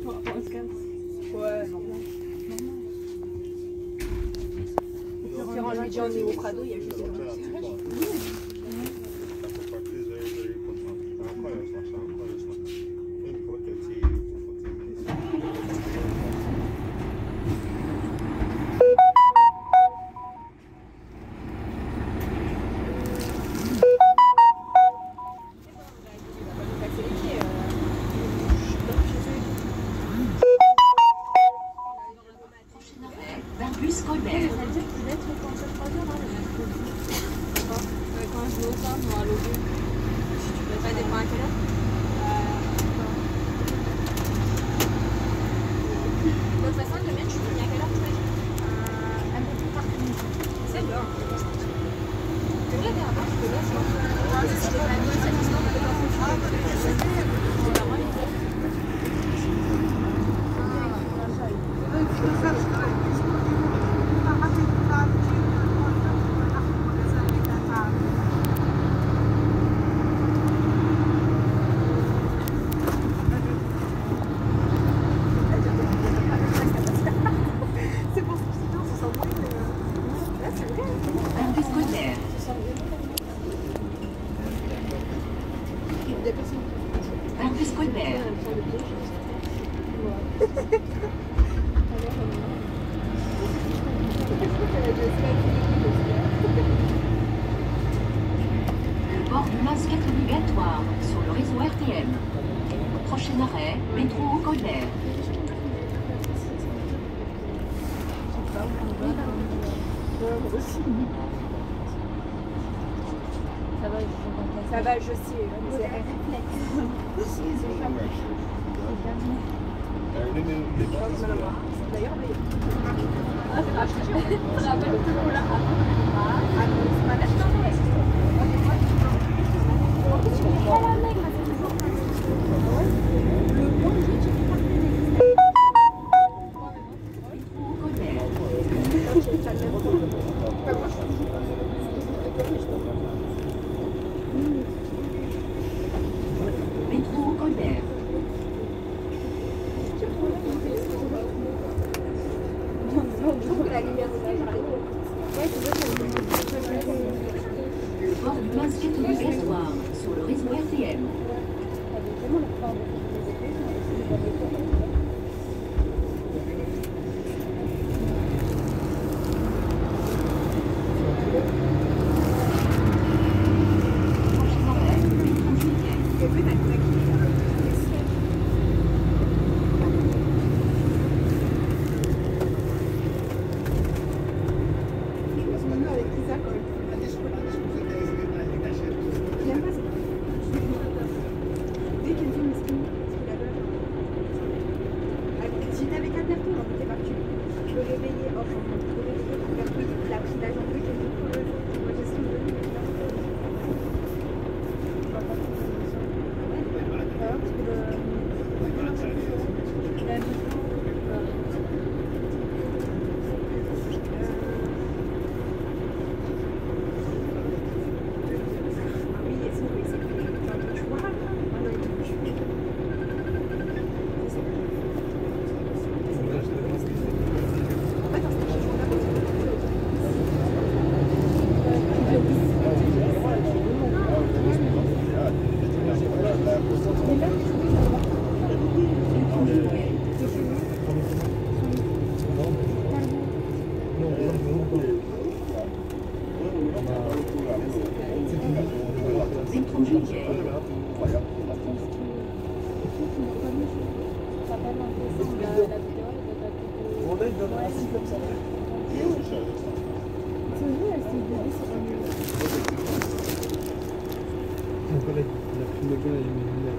On se casse. Ouais, normal. Quand on lui dit on est au Prado, il y a juste des gens. Bus scolaire. Ça veut dire qu'il va être quand ça 3 heures là, d'accord. Quand je vais au centre, moi à l'OB. Ça dépend à quelle heure. De toute façon, le mien, je suis venue à quelle heure tu m'as dit un peu plus tard que midi. C'est bien. C'est vrai, mais avant, je peux là, je pense. Si j'ai pas mis cette histoire, je peux Le port du masque est obligatoire sur le réseau RTM. Prochain arrêt, métro au Colbert. Ça va, je sais. C'est un réflexe. D'ailleurs, je rappelle tout le là. Métro au Colbert. Je trouve que la lumière Le port du masque est obligatoire sur le réseau RTM. Prochain arrêt, métro Juillet. Métro Juillet. Mon collègue, il a pris le gars et il m'a mis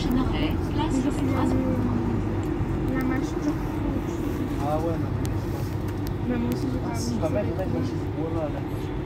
Prochain arrêt, place de Strasbourg. La machine. Ah ouais, non, mais je pense. Mais moi aussi, j'ai pas Ah, si, mis pas ça mal, avec là, moi. je vois là.